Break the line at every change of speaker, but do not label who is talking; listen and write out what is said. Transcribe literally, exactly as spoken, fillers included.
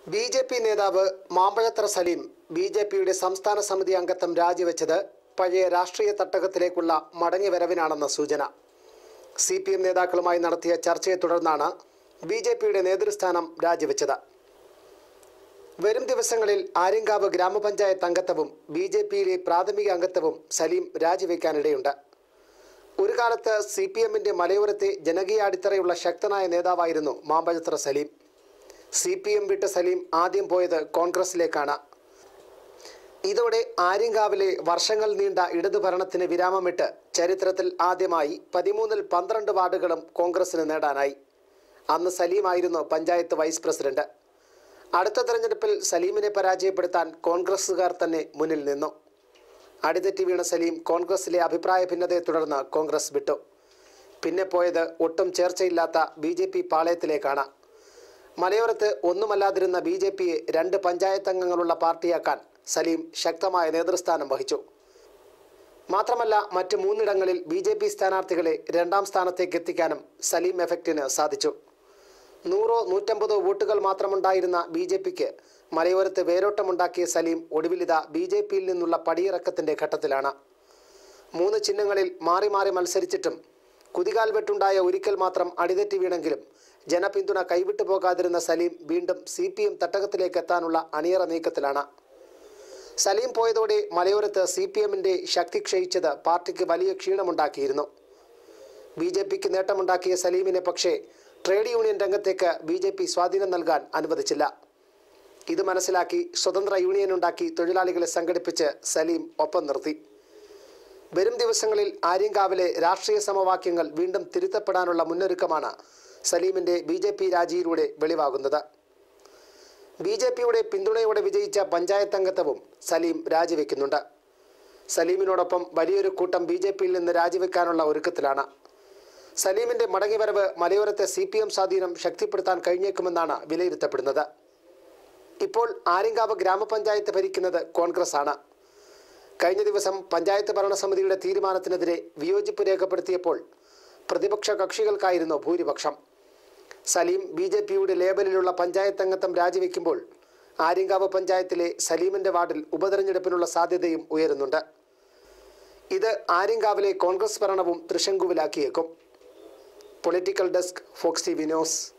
B J P നേതാവ് Mampazhathara Saleem B J പിയുടെ സംസ്ഥാന സമിതി അംഗത്വം രാജിവെച്ചത് പഴയ രാഷ്ട്രീയ തട്ടകത്തിലേക്കുള്ള മടങ്ങിവരവിനാണെന്ന സൂചന. സി പി എം നേതാക്കളുമായി നടത്തിയ ചർച്ചയെ തുടർന്നാണ് ബി ജെ പിയുടെ നേതൃസ്ഥാനം രാജിവെച്ചത്. വരും ദിവസങ്ങളിൽ ആര്യങ്കാവ് ഗ്രാമപഞ്ചായത്ത് അംഗത്വവും ബി ജെ പിയിലെ പ്രാഥമിക അംഗത്വവും സലീം രാജിവെക്കാനിടയുണ്ട്. ഒരു കാലത്ത് സി പി എമ്മിൻ്റെ മലയോരത്തെ ജനകീയ അടിത്തറയുള്ള ശക്തനായ നേതാവായിരുന്നു Mambazhathara Saleem. C P M വിട്ട സലീം ആദ്യം പോയത് കോൺഗ്രസിലേക്കാണ്. ഇതോടെ ആര്യങ്കാവിലെ വർഷങ്ങൾ നീണ്ട ഇടതു ഭരണത്തിന് വിരാമമിട്ട് ചരിത്രത്തിൽ ആദ്യമായി പതിമൂന്നിൽ പന്ത്രണ്ട് വാർഡുകളും കോൺഗ്രസിന് നേടാനായി. അന്ന് സലീമായിരുന്നു പഞ്ചായത്ത് വൈസ് പ്രസിഡന്റ്. അടുത്ത തെരഞ്ഞെടുപ്പിൽ സലീമിനെ പരാജയപ്പെടുത്താൻ കോൺഗ്രസുകാർ തന്നെ മുന്നിൽ നിന്നു. അടിതെറ്റി വീണ സലീം കോൺഗ്രസിലെ അഭിപ്രായ ഭിന്നതയെ തുടർന്ന് കോൺഗ്രസ് വിട്ടു. പിന്നെ പോയത് ഒട്ടും ചേർച്ചയില്ലാത്ത ബി ജെ പി പാളയത്തിലേക്കാണ്. മലയോരത്ത് ഒന്നുമല്ലാതിരുന്ന ബി ജെ പിയെ രണ്ട് പഞ്ചായത്ത് അംഗങ്ങളുള്ള പാർട്ടിയാക്കാൻ സലീം ശക്തമായ നേതൃസ്ഥാനം വഹിച്ചു. മാത്രമല്ല മറ്റ് മൂന്നിടങ്ങളിൽ ബി ജെ പി സ്ഥാനാർത്ഥികളെ രണ്ടാം സ്ഥാനത്തേക്ക് എത്തിക്കാനും സലീം എഫക്റ്റിന് സാധിച്ചു. നൂറോ നൂറ്റമ്പതോ വോട്ടുകൾ മാത്രമുണ്ടായിരുന്ന ബി ജെ പിക്ക് മലയോരത്ത് വേരോട്ടമുണ്ടാക്കിയ സലീം ഒടുവിലിത ബി ജെ പിയിൽ നിന്നുള്ള പടിയിറക്കത്തിൻ്റെ ഘട്ടത്തിലാണ്. മൂന്ന് ചിഹ്നങ്ങളിൽ മാറി മാറി മത്സരിച്ചിട്ടും കുതികാൽ വെട്ടുണ്ടായ ഒരിക്കൽ മാത്രം അടിതെറ്റി വീണെങ്കിലും ജനപിന്തുണ കൈവിട്ടു പോകാതിരുന്ന സലീം വീണ്ടും സി പി എം തട്ടകത്തിലേക്ക് എത്താനുള്ള അണിയറ നീക്കത്തിലാണ്. സലീം പോയതോടെ മലയോരത്ത് സി പി എമ്മിൻ്റെ ശക്തി ക്ഷയിച്ചത് പാർട്ടിക്ക് വലിയ ക്ഷീണമുണ്ടാക്കിയിരുന്നു. ബി ജെ പിക്ക് നേട്ടമുണ്ടാക്കിയ സലീമിനെ പക്ഷേ ട്രേഡ് യൂണിയൻ രംഗത്തേക്ക് ബി ജെ പി സ്വാധീനം നൽകാൻ അനുവദിച്ചില്ല. ഇത് മനസ്സിലാക്കി സ്വതന്ത്ര യൂണിയൻ ഉണ്ടാക്കി തൊഴിലാളികളെ സംഘടിപ്പിച്ച് സലീം ഒപ്പം നിർത്തി. വരും ദിവസങ്ങളിൽ ആര്യങ്കാവിലെ രാഷ്ട്രീയ സമവാക്യങ്ങൾ വീണ്ടും തിരുത്തപ്പെടാനുള്ള മുന്നൊരുക്കമാണ് സലീമിൻ്റെ ബി ജെ പി രാജിയിലൂടെ വെളിവാകുന്നത്. ബി ജെ പിയുടെ പിന്തുണയോടെ വിജയിച്ച പഞ്ചായത്ത് അംഗത്വവും സലീം രാജിവെക്കുന്നുണ്ട്. സലീമിനോടൊപ്പം വലിയൊരു കൂട്ടം ബി ജെ പിയിൽ നിന്ന് രാജിവെക്കാനുള്ള ഒരുക്കത്തിലാണ്. സലീമിൻ്റെ മടങ്ങിവരവ് മലയോരത്തെ സി പി എം സ്വാധീനം ശക്തിപ്പെടുത്താൻ കഴിഞ്ഞേക്കുമെന്നാണ് വിലയിരുത്തപ്പെടുന്നത്. ഇപ്പോൾ ആര്യങ്കാവ് ഗ്രാമപഞ്ചായത്ത് ഭരിക്കുന്നത് കോൺഗ്രസ് ആണ്. കഴിഞ്ഞ ദിവസം പഞ്ചായത്ത് ഭരണസമിതിയുടെ തീരുമാനത്തിനെതിരെ വിയോജിപ്പ് രേഖപ്പെടുത്തിയപ്പോൾ പ്രതിപക്ഷ കക്ഷികൾക്കായിരുന്നു ഭൂരിപക്ഷം. സലീം ബി ജെ പിയുടെ ലേബലിലുള്ള പഞ്ചായത്ത് അംഗത്വം രാജിവെക്കുമ്പോൾ ആര്യങ്കാവ് പഞ്ചായത്തിലെ സലീമിൻ്റെ വാർഡിൽ ഉപതെരഞ്ഞെടുപ്പിനുള്ള സാധ്യതയും ഉയരുന്നുണ്ട്. ഇത് ആര്യങ്കാവിലെ കോൺഗ്രസ് ഭരണവും തൃശങ്കുവിലാക്കിയേക്കും. Political desk, Fox T V news.